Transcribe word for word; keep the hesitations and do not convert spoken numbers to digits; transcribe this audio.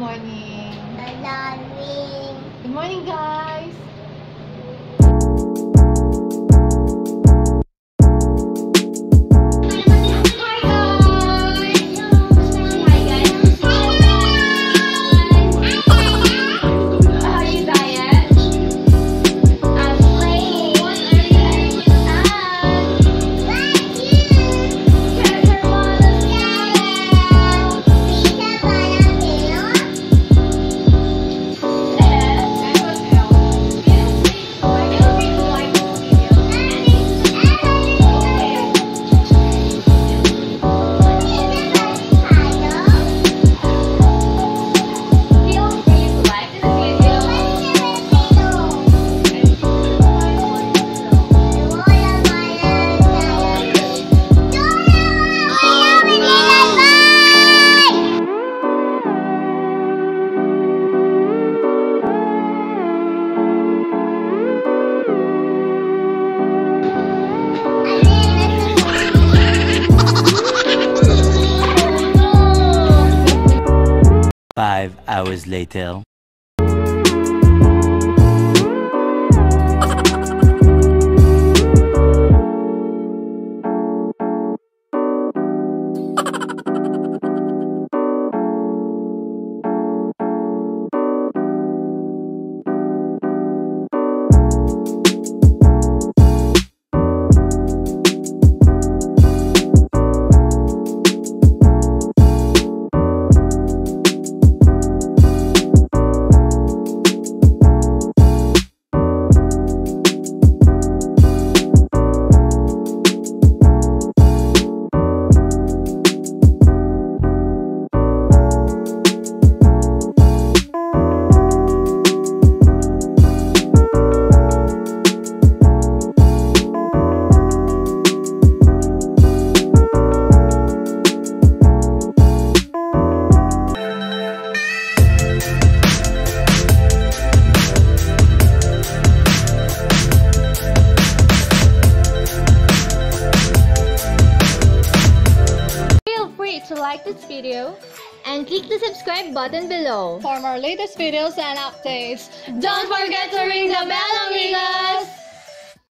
morning. Good morning. Good morning, guys. How are you, Diane? I'm playing. What are you doing with us? Check Hermanas now. Pizza para Leon. Five hours later. To like this video and click the subscribe button below For more latest videos and updates, don't forget to ring the bell, amigos.